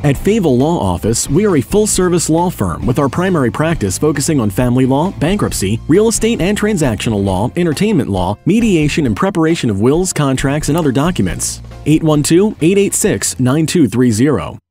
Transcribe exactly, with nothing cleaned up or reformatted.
At Feavel Law Office, we are a full-service law firm with our primary practice focusing on family law, bankruptcy, real estate and transactional law, entertainment law, mediation and preparation of wills, contracts, and other documents. eight one two, eight eight six, nine two three zero.